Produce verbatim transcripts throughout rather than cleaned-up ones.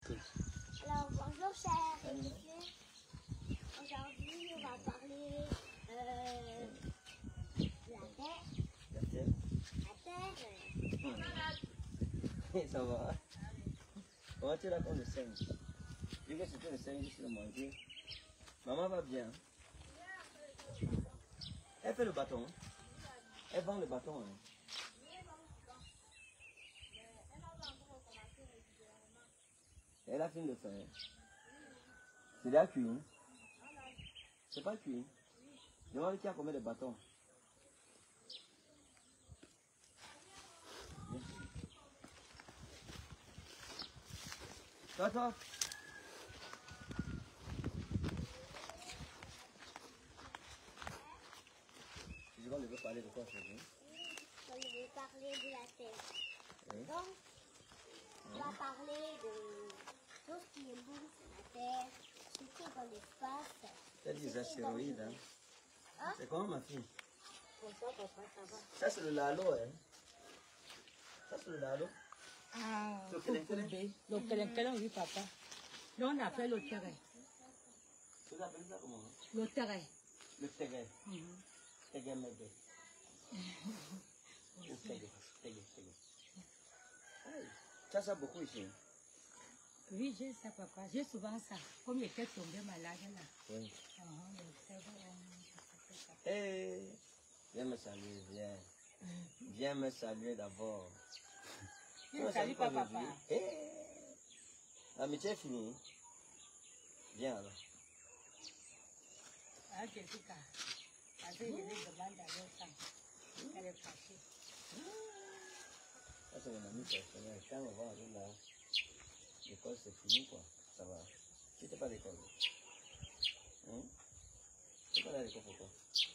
Alors bonjour chers invités. Aujourd'hui on va parler euh, de la terre. La terre. La terre. Ça va. Comment tu racontes le cinq? Vu que c'était le cinq sur le manger. Maman va bien. Elle fait le bâton. Elle vend le bâton. Hein. Elle a fini de faire. C'est de la cuisine. C'est pas cuit. Demande qui a combien de bâtons. Toi, toi. Je vais lui parler de quoi aujourd'hui? On va parler de la terre. Oui. Donc, on va parler de tout ce qui est bon sur la terre, ce qui est dans l'espace. C'est des astéroïdes. Hein. Hein? C'est comment ma fille? Bonsoir papa, ça va? Ça c'est le lalo. Hein. Ça c'est le lalo. Ah, Le kelenkeleng. le kelenkeleng, oui, papa. Nous, on appelle le terrain. Vous appelez ça comment? Le terrain. Le teguet. Mm-hmm. Teguet méguet. Ou teguet. Teguet, teguet. Hey, tu as ça beaucoup ici? Oui, j'ai ça, papa. J'ai souvent ça. Comme il était tombé malade, là. Oui. Ah, le terrain, on- ça. Hey, viens me saluer, viens. Viens me saluer d'abord. Oui, salut, papa. Hey. L'amitié est finie. Viens alors. Ah, Jessica. Parce que je lui demande d'aller ça. Elle est fâchée. Ça c'est mon ami personnel. Quand on va aller là, l'école c'est fini quoi. Ça va. Tu n'étais pas à l'école. Hein? Tu n'es pas allé à l'école pourquoi?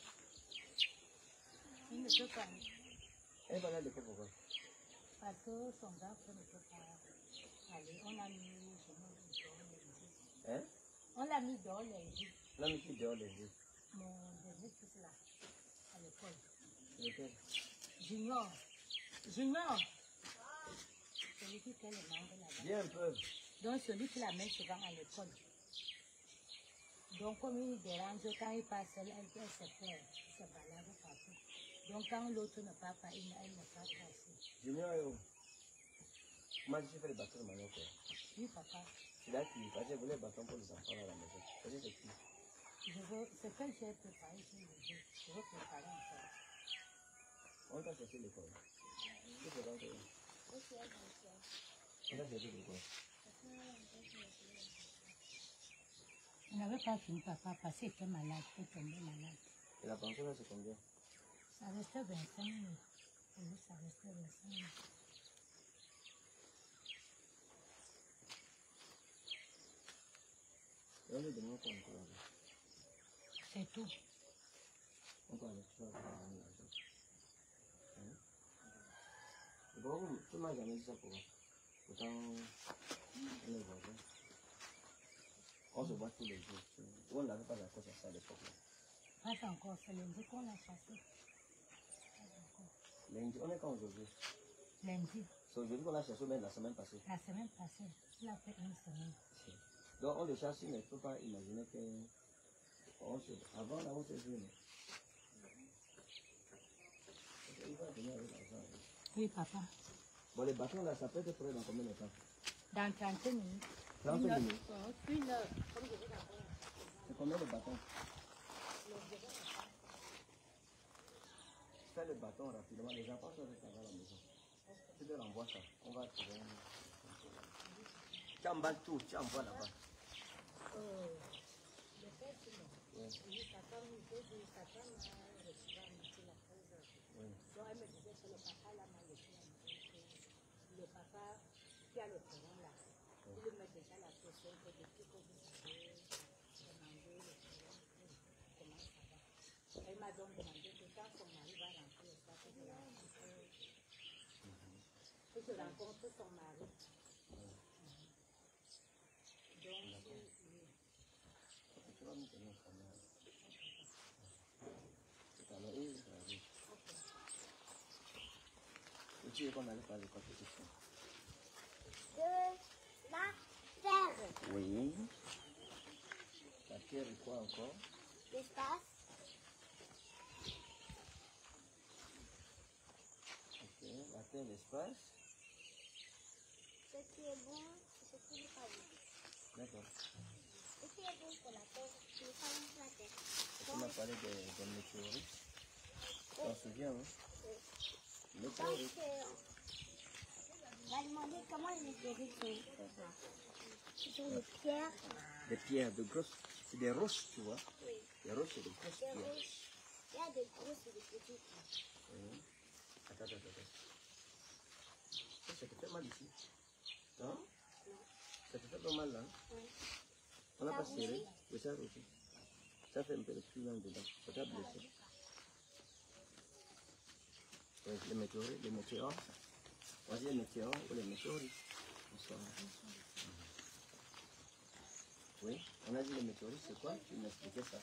Il ne peut pas. Elle n'est pas allée à l'école pourquoi? Parce que son garçon ne peut pas aller. On l'a mis dehors les Hein? On l'a mis dehors les jours. L'ami qui dehors les yeux. Mon dernier fils là, à l'école. Lequel? Junior. Junior. Celui qui fait le mangue là-bas. Viens un peu. Donc celui qui la met souvent à l'école. Donc comme il dérange, quand il passe, elle, elle, elle se fait, se balade partout. Donc quand l'autre ne part pas, il, elle ne part pas aussi. Junior est où? Moi je fais le bâton de manioc. Oui, papa. C'est là qui, parce que je voulais le bâton pour les enfants à la maison. C'est c'est qui? Je veux, c'est que j'ai préparé, je veux, je veux préparer encore. On t'a cherché l'école. Qu'est-ce que tu as fait? On t'a cherché l'école. On n'avait pas fini, papa, parce qu'il était malade, il était tombé malade. Et la pension là c'est combien? Ça restait vingt-cinq mille. Oui, ça restait vingt-cinq mille. Et on lui demande quoi encore? C'est tout. Encore avec toi, on va aller l'argent. Hein? Et pourquoi vous, tu m'as jamais dit ça pourquoi? Pourtant, on est voisins. On se voit tous les jours. On n'avait pas d'accord sur ça à l'époque. Pas encore, c'est lundi qu'on l'a chassé. Lundi, on est quand aujourd'hui? Lundi, C'est aujourd'hui qu'on a cherché, mais la semaine passée. la semaine passée, il a fait une semaine. Donc on le cherche, mais il ne faut pas imaginer que... On se... Avant là, on s'est vu. Il va venir avec l'argent. Oui, papa. Bon, les bâtons là, ça peut être prêt dans combien de temps? Dans trente minutes. trente Une heure, minutes. Une heure. Comme je vais d'abord. C'est combien de bâtons? Fais le bâton rapidement, les enfants sont restés à la maison. Tu leur envoies ça, on va trouver un... Tu emballes tout, tu envoies là-bas. Euh, le père, c'est bon. Oui. Oui, sa femme, il fait du sa femme, elle reçoit un petit la pause. Oui. Donc elle me disait que le papa l'a mal laissé. Le papa qui a le terrain là, il lui met déjà la pression que depuis que vous savez demander le terrain, comment ça va. Elle m'a donc demandé que quand son mari va rentrer le soir, que je rencontre, que je rencontre son mari. Donc, oui. Tu vas nous tenir quand même. Tout à l'heure, oui, ça arrive. Et tu veux qu'on allait faire les compétitions? De la Oui. La Terre et quoi encore? L'espace. Ok, la Terre, l'espace. Ce qui est bon, c'est ce qui n'est pas bon. D'accord. Ce qui est bon pour la Terre, ce qui n'est pas bon pour la Terre. Est-ce qu'on a parlé des, des météorites? Tu t'en souviens, hein? Oui. Météorites. Donc, euh, on va demander comment les météorites sont faites. Ce sont des pierres. Des pierres, de grosses. C'est des roches, tu vois. Oui. Des roches et des grosses Des pierres. roches. Il y a des grosses et des petites. Oui. Attends, attends, attends. Ça, ça te fait mal ici? Non? Non. Ça te fait pas mal là? Oui. On n'a Ça pas rougit? serré? Oui, ça rougit. Ça fait un peu de puant dedans. Ça t'a blessé. Oui, les météorites, les météores. On va dire les météores ou les météorites. Bonsoir. Oui, on a dit les météorites, c'est quoi? Tu m'expliquais ça.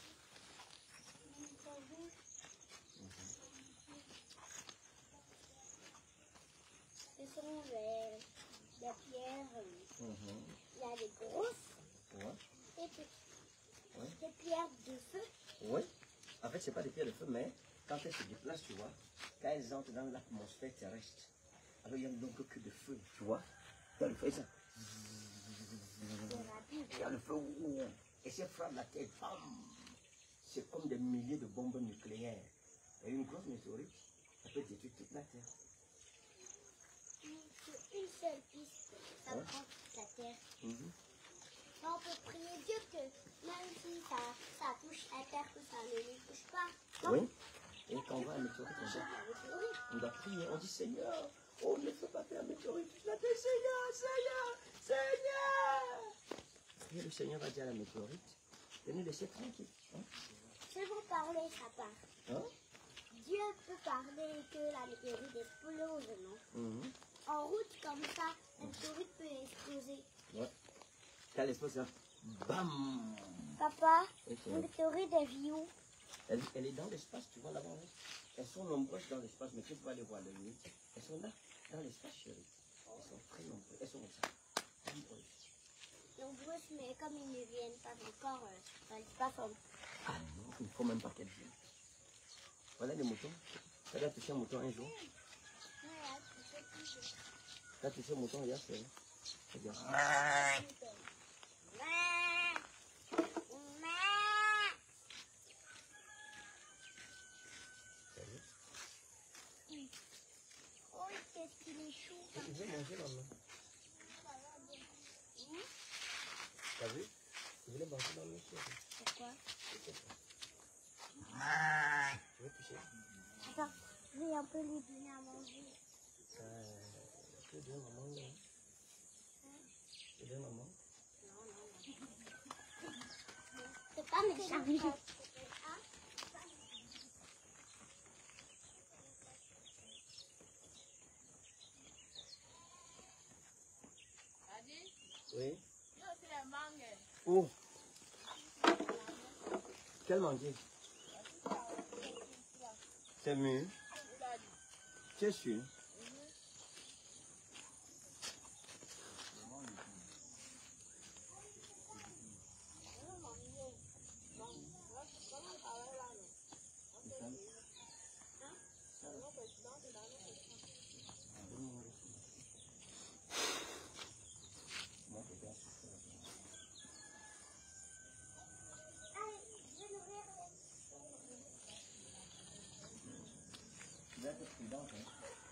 Ce sont les, les pierres. euh, Mhm. Il y a des grosses Ouais. et petites. Ouais. Des pierres de feu. Oui. En fait, c'est pas des pierres de feu, mais quand elles se déplacent, tu vois, quand elles entrent dans l'atmosphère terrestre, alors il y a donc que de feu, tu vois. Il y a le feu, ça. C'est rapide. Il y a le feu, ouh, et ça frappe la tête, bam. C'est comme des milliers de bombes nucléaires. Et une grosse météorite, ça peut détruire toute la Terre. Sur une seule piste, ça Ouais. prend toute la terre. Mhm. On peut prier Dieu que même si ça, ça touche la terre, que ça ne nous touche pas. Oui. Et quand on voit un météorite, on C'est doit, la météorite. on doit prier, on dit Seigneur, oh ne fais pas faire un météorite. Je l'appelle Seigneur, Seigneur, Seigneur. Et le Seigneur va dire à la météorite, de nous laisser tranquille. Hein? C'est pour parler, ça part. Hein? Dieu peut parler que la météorite explose, non? Mhm. En route comme ça, la météorite peut exploser. Ouais. Quand elle explose, ça, bam. Papa, Ok. la météorite est vie où? Elle, elle est dans l'espace, tu vois là-bas. Hein? Elles sont nombreuses dans l'espace, mais tu peux pas les voir de nuit. Elles sont là, dans l'espace, chérie. Elles sont très nombreuses. Elles sont comme ça. Nombreuses. Nombreuses, mais comme ils ne viennent pas encore euh, dans l'espace, on... Ah non, il ne faut même pas qu'elles viennent. Voilà les moutons. Tu as touché un mouton un jour. Tu as touché un mouton hier, c'est regarde. Oh, qu'est-ce qu'il est chou. Il veut manger maman. T'as vu? Il voulait manger maman, chérie. Pourquoi? Tu veux toucher? Attends, je vais un peu lui donner à manger. Euh, tu veux donner maman là? Tu veux donner maman? C'est pas méchant. Oui. Où? Quel manguier? C'est mûr. Tu es sûr? Vous êtes prudente, hein?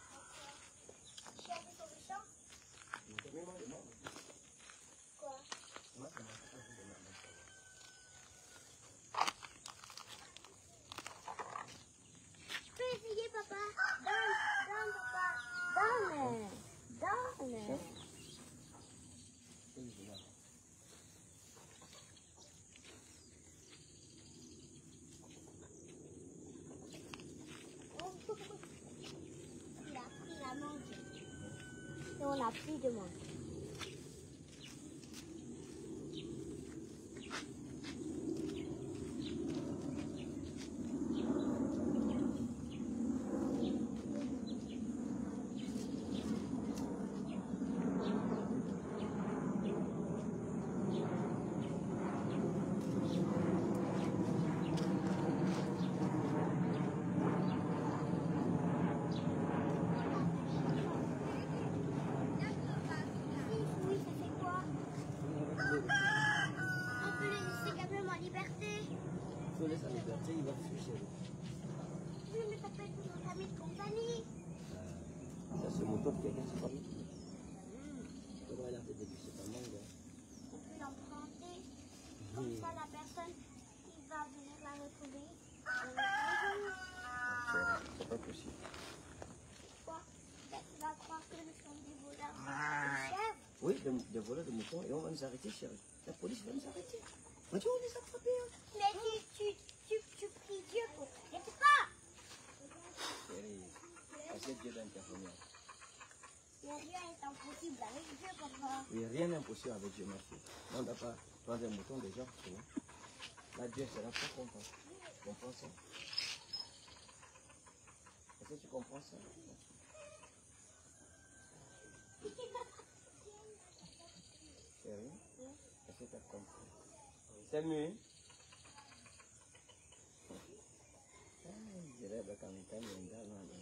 Quoi? Je peux essayer, papa. Donne, donne, papa. Donne, donne. Il a pris la mangue. Et on n'a plus de mangue. photo de quelqu'un, c'est pas lui. Tu vois, il a fait des c'est pas mal. On peut l'emprunter. Comme ça, la personne qui va venir la retrouver. C'est pas possible. Quoi? Tu vas croire que nous sommes des voleurs de chèvres? Oui, des, des voleurs de moutons, et on va nous arrêter, chérie. La police va nous arrêter. Mais tu vas nous attraper. Hein. Mais tu, tu, tu, tu pries Dieu pour t'arrêter pas. Chérie, essaie Dieu d'intervenir. Mais rien n'est impossible avec Dieu, papa. Oui, rien n'est impossible avec Dieu, ma fille. On ne doit pas prendre un mouton déjà, tu vois. Là, Dieu sera très content. Tu comprends ça? Est-ce que tu comprends ça? Chérie, est-ce que tu as compris? C'est mieux. Je dirais que quand tu as